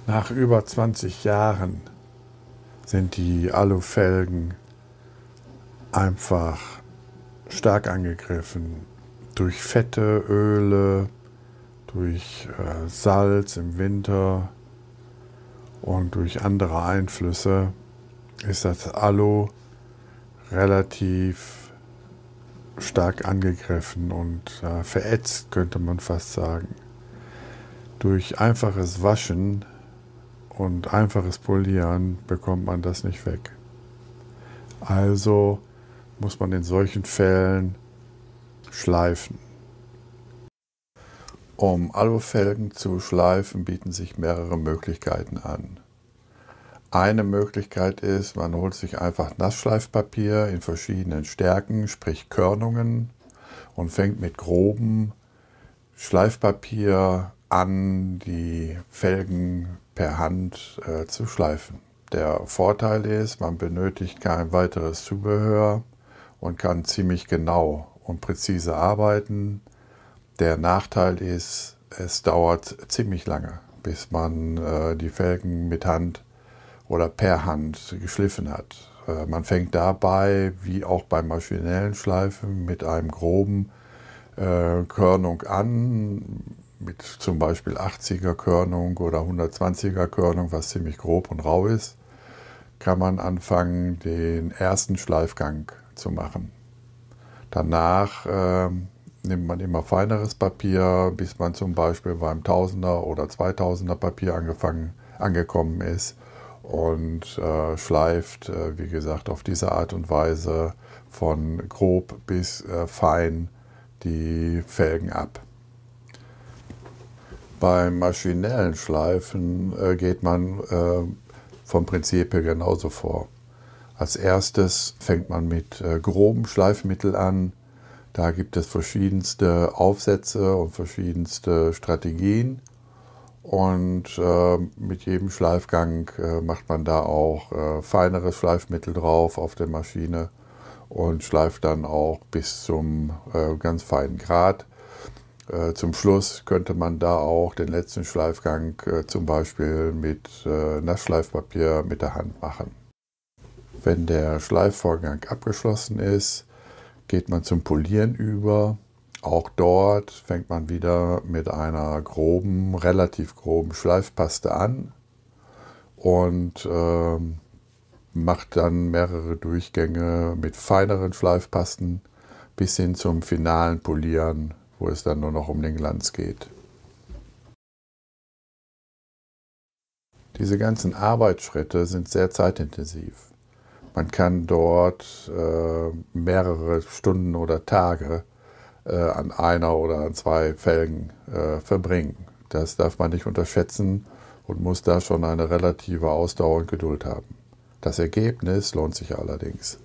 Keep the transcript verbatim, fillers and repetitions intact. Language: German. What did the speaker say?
Nach über zwanzig Jahren sind die Alufelgen einfach stark angegriffen durch Fette, Öle, durch äh, Salz im Winter und durch andere Einflüsse ist das Alu relativ stark angegriffen und äh, verätzt, könnte man fast sagen. Durch einfaches Waschen und einfaches Polieren bekommt man das nicht weg. Also muss man in solchen Fällen schleifen. Um Alufelgen zu schleifen, bieten sich mehrere Möglichkeiten an. Eine Möglichkeit ist, man holt sich einfach Nassschleifpapier in verschiedenen Stärken, sprich Körnungen, und fängt mit grobem Schleifpapier an, die Felgen per Hand äh, zu schleifen. Der Vorteil ist, man benötigt kein weiteres Zubehör und kann ziemlich genau und präzise arbeiten. Der Nachteil ist, es dauert ziemlich lange, bis man äh, die Felgen mit Hand oder per Hand geschliffen hat. Äh, man fängt dabei, wie auch beim maschinellen Schleifen, mit einem groben äh, Körnung an, mit zum Beispiel achtziger Körnung oder hundertzwanziger Körnung, was ziemlich grob und rau ist, kann man anfangen, den ersten Schleifgang zu machen. Danach äh, nimmt man immer feineres Papier, bis man zum Beispiel beim Tausender oder Zweitausender Papier angefangen, angekommen ist und äh, schleift, äh, wie gesagt, auf diese Art und Weise von grob bis äh, fein die Felgen ab. Beim maschinellen Schleifen äh, geht man äh, vom Prinzip her genauso vor. Als erstes fängt man mit äh, grobem Schleifmittel an. Da gibt es verschiedenste Aufsätze und verschiedenste Strategien. Und äh, mit jedem Schleifgang äh, macht man da auch äh, feineres Schleifmittel drauf auf der Maschine und schleift dann auch bis zum äh, ganz feinen Grad. Äh, zum Schluss könnte man da auch den letzten Schleifgang äh, zum Beispiel mit äh, Nassschleifpapier mit der Hand machen. Wenn der Schleifvorgang abgeschlossen ist, geht man zum Polieren über. Auch dort fängt man wieder mit einer groben, relativ groben Schleifpaste an und äh, macht dann mehrere Durchgänge mit feineren Schleifpasten bis hin zum finalen Polieren, wo es dann nur noch um den Glanz geht. Diese ganzen Arbeitsschritte sind sehr zeitintensiv. Man kann dort äh, mehrere Stunden oder Tage äh, an einer oder an zwei Felgen äh, verbringen. Das darf man nicht unterschätzen und muss da schon eine relative Ausdauer und Geduld haben. Das Ergebnis lohnt sich allerdings.